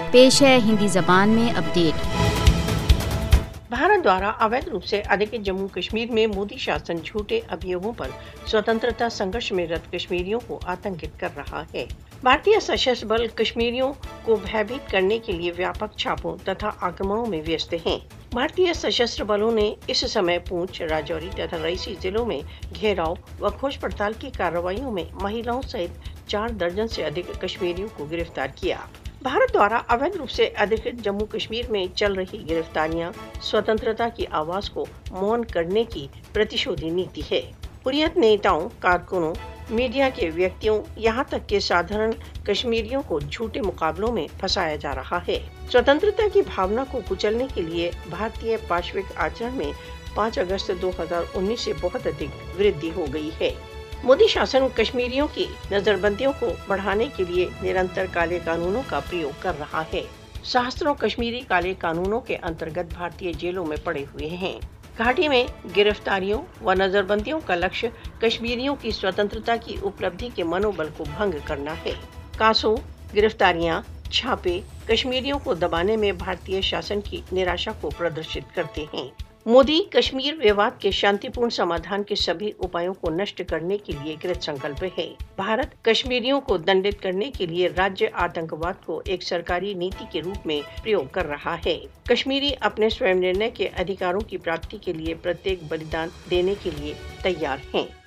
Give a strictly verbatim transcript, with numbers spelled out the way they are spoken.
پیش ہے ہندی زبان میں اپڈیٹ۔ بھارت دوارا اویدھ روپ سے ادھکت جموں کشمیر میں مودی شاسن جھوٹے ابھیوگوں پر سوتنترتا سنگھرش میں رت کشمیریوں کو آتنکت کر رہا ہے۔ بھارتیہ سشستر بل کشمیریوں کو بھیبھیت کرنے کے لیے ویاپک چھاپوں تتھا آکرمنوں میں ویست ہیں۔ بھارتیہ سشستر بلوں نے اس سمے پونچھ، راجوری تتھا رئیسی ضلعوں میں گھیراؤ و کھوج پڑتال کی کارروائیوں میں مہیلاؤں سمیت چار درجن سے ادھک کشمیریوں کو گرفتار کیا۔ بھارت دوارا اویدھ روپ سے ادھکت جموں کشمیر میں چل رہی گرفتاریاں سوتنترتا کی آواز کو مون کرنے کی پرتیشودھی نیتی ہے۔ حریت نیتاؤں، کارکنوں، میڈیا کے ویکتیوں، یہاں تک کہ سادھارن کشمیریوں کو جھوٹے مقابلوں میں پھنسایا جا رہا ہے۔ سوتنترتا کی بھاونا کو کچلنے کے لیے بھارتیہ پاشوک آچرن میں پانچ اگست دو ہزار انیس سے بہت ادھک وردھی ہو گئی ہے۔ مودی شاسن کشمیریوں کی نظر بندیوں کو بڑھانے کے لیے نرنتر کالے قانونوں کا پریوگ کر رہا ہے۔ سہستروں کشمیری کالے قانونوں کے انترگت بھارتیہ جیلوں میں پڑے ہوئے ہیں۔ گھاٹی میں گرفتاریوں و نظر بندیوں کا لکش کشمیریوں کی سوتنترتا کی اپلبدھی کے منوبل کو بھنگ کرنا ہے۔ کاسوں، گرفتاریاں، چھاپے کشمیریوں کو دبانے میں بھارتیہ شاسن کی نراشا کو پردرشت کرتے ہیں۔ مودی کشمیر وواد کے شانتی پورن سمادھان کے سبھی اپایوں کو نشٹ کرنے کے لیے کرت سنکلپ ہے۔ بھارت کشمیریوں کو دنڈت کرنے کے لیے راجیہ آتنکواد کو ایک سرکاری نیتی کے روپ میں پریوگ کر رہا ہے۔ کشمیری اپنے سویم نرنے کے ادھیکاروں کی پراپتی کے لیے پرتیک بلیدان دینے کے لیے تیار ہیں۔